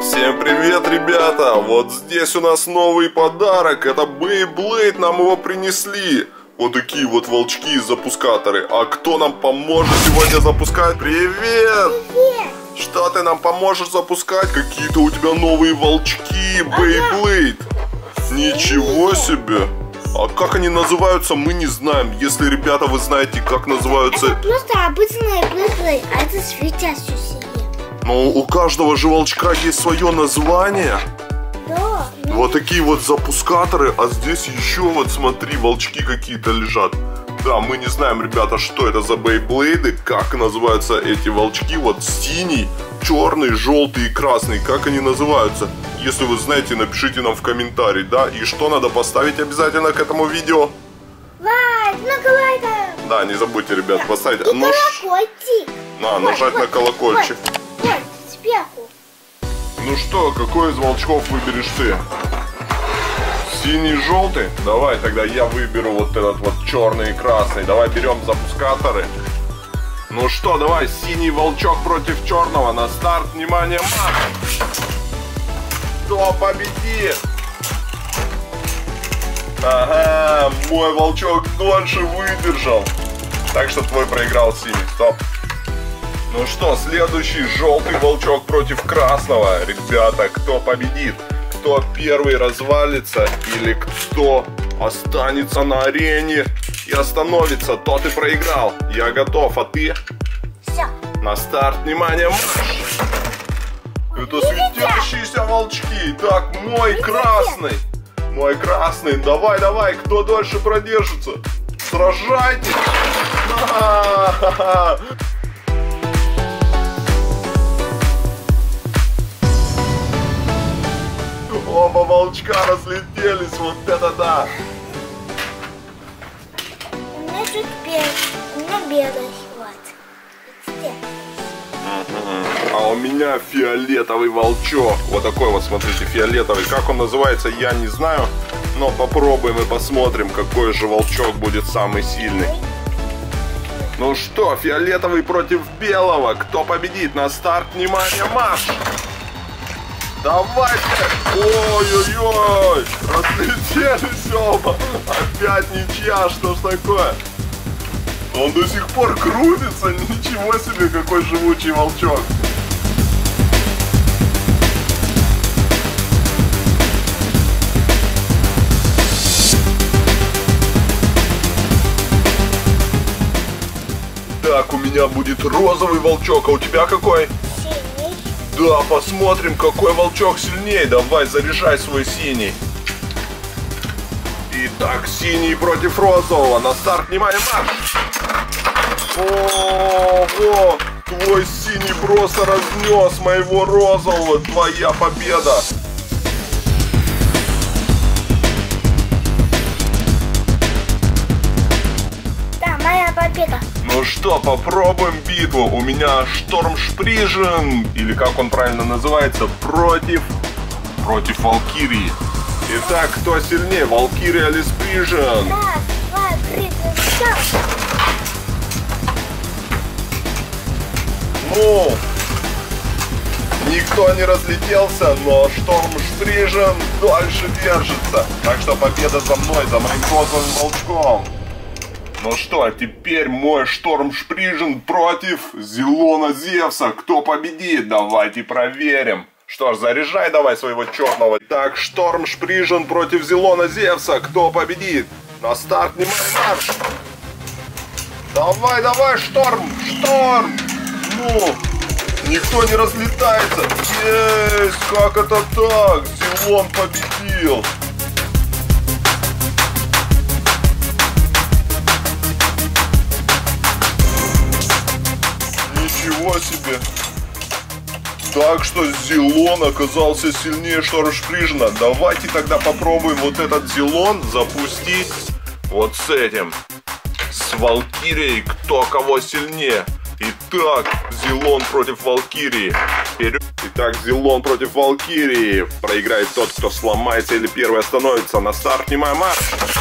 Всем привет, ребята! Вот здесь у нас новый подарок. Это Beyblade, нам его принесли. Вот такие вот волчки-запускаторы. А кто нам поможет сегодня запускать? Привет! Привет! Что ты нам поможешь запускать? Какие-то у тебя новые волчки, Beyblade. Ничего себе! А как они называются, мы не знаем. Если, ребята, вы знаете, как называются... Это просто обычные Beyblade, а это светящиеся. Ну, у каждого же волчка есть свое название. Да. Вот такие вот запускаторы, а здесь еще вот, смотри, волчки какие-то лежат. Да, мы не знаем, ребята, что это за Бейблейды, как называются эти волчки. Вот синий, черный, желтый и красный, как они называются. Если вы знаете, напишите нам в комментарии, да. И что надо поставить обязательно к этому видео? Лайк, на лайк. Да, не забудьте, ребят, Да. поставить. И колокольчик. Нажать на колокольчик. Вот, сверху. Ну что, какой из волчков выберешь ты? Синий, желтый? Давай тогда я выберу вот этот вот черный и красный. Давай берем запускаторы. Ну что, давай, синий волчок против черного. На старт, внимание, марш! Кто победит? Ага, мой волчок дольше выдержал. Так что твой проиграл, синий. Стоп. Ну что, следующий желтый волчок против красного. Ребята, кто победит? Кто первый развалится или кто останется на арене и остановится, тот и проиграл. Я готов, а ты? Все. На старт, внимание, марш! Это светящиеся волчки. Так, мой красный. Мой красный, давай, давай, кто дольше продержится? Сражайтесь! А-ха-ха. Оба волчка разлетелись, вот это да! У меня чуть у меня белый вот. А у меня фиолетовый волчок. Вот такой вот, смотрите, фиолетовый. Как он называется, я не знаю. Но попробуем и посмотрим, какой же волчок будет самый сильный. Ну что, фиолетовый против белого. Кто победит? На старт, внимание, марш! Давайте! Ой-ой-ой! Разлетелись оба! Опять ничья, что ж такое? Он до сих пор крутится, ничего себе, какой живучий волчок! Так, у меня будет розовый волчок, а у тебя какой? Синий. Да, посмотрим, какой волчок сильнее. Давай, заряжай свой синий. Итак, синий против розового. На старт, внимание, марш! Ого! Твой синий просто разнес моего розового. Твоя победа! Да, моя победа. Ну что, попробуем битву. У меня Штормшприжен, или как он правильно называется, против Валькирии. Итак, кто сильнее, Валькирия или Сприжен? Раз, два, три, все. Ну, никто не разлетелся, но Штормшприжен дольше держится. Так что победа за мной, за моим розовым волчком. Ну что, теперь мой Штормшприжен против Зелона Зевса. Кто победит? Давайте проверим. Что ж, заряжай давай своего черного. Так, Штормшприжен против Зелона Зевса. Кто победит? На старт, внимание, марш! Давай, давай, Шторм! Шторм! Ну, никто не разлетается. Есть, как это так? Зелон победил. Ничего себе! Так что Зелон оказался сильнее Штормшприжена. Давайте тогда попробуем вот этот Зелон запустить вот с этим. С Валькирией. Кто кого сильнее. Итак, Зелон против Валькирии. Вперед. Итак, Зелон против Валькирии. Проиграет тот, кто сломается или первый остановится. На старт, внимание, марш!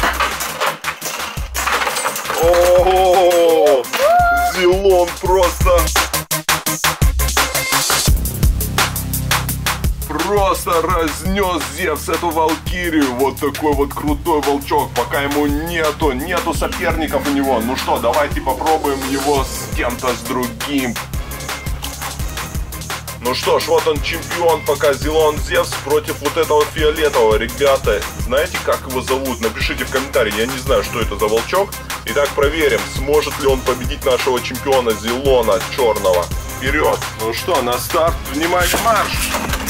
О, Зелон просто просто разнес Зевс эту Валькирию. Вот такой вот крутой волчок. Пока ему нету соперников у него. Ну что, давайте попробуем его с кем-то, с другим. Ну что ж, вот он чемпион пока, Зелон Зевс против вот этого фиолетового. Ребята, знаете, как его зовут? Напишите в комментарии, я не знаю, что это за волчок. Итак, проверим, сможет ли он победить нашего чемпиона Зелона черного. Вперед! Ну что, на старт, внимание, марш!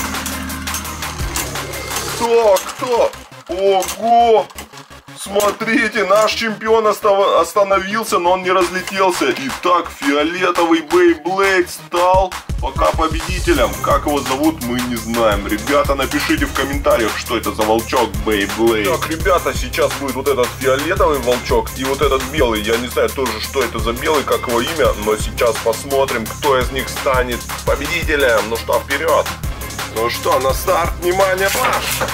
Кто? Ого! Смотрите, наш чемпион остановился, но он не разлетелся. Итак, фиолетовый Бейблейд стал пока победителем. Как его зовут, мы не знаем. Ребята, напишите в комментариях, что это за волчок Бейблейд. Так, ребята, сейчас будет вот этот фиолетовый волчок и вот этот белый. Я не знаю тоже, что это за белый, как его имя, но сейчас посмотрим, кто из них станет победителем. Ну что, вперед! Ну что, на старт, внимание, марш!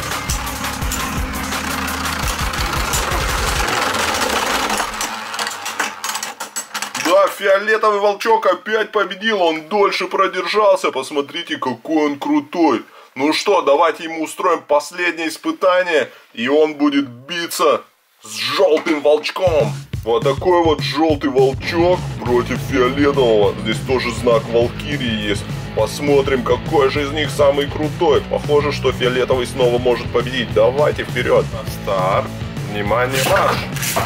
Да, фиолетовый волчок опять победил, он дольше продержался, посмотрите, какой он крутой. Ну что, давайте ему устроим последнее испытание, и он будет биться с желтым волчком. Вот такой вот желтый волчок против фиолетового. Здесь тоже знак Валькирии есть. Посмотрим, какой же из них самый крутой. Похоже, что фиолетовый снова может победить. Давайте вперед. На старт. Внимание, марш.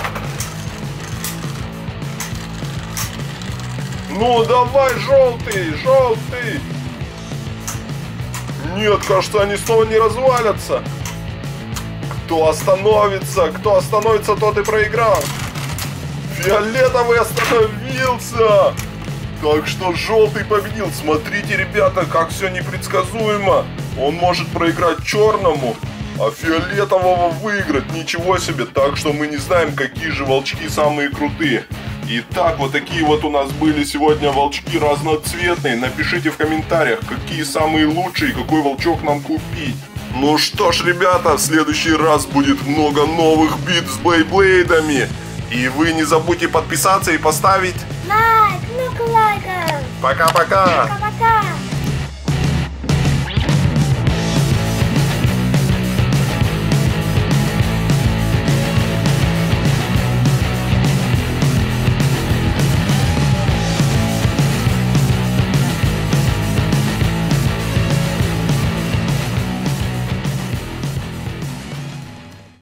Ну, давай, желтый. Нет, кажется, они снова не развалятся. Кто остановится, тот и проиграл. Фиолетовый остановился. Так что желтый победил. Смотрите, ребята, как все непредсказуемо. Он может проиграть черному, а фиолетового выиграть. Ничего себе. Так что мы не знаем, какие же волчки самые крутые. Итак, вот такие вот у нас были сегодня волчки разноцветные. Напишите в комментариях, какие самые лучшие, какой волчок нам купить. Ну что ж, ребята, в следующий раз будет много новых битв с Бейблейдами. И вы не забудьте подписаться и поставить лайк, много лайков. Пока-пока. Пока-пока.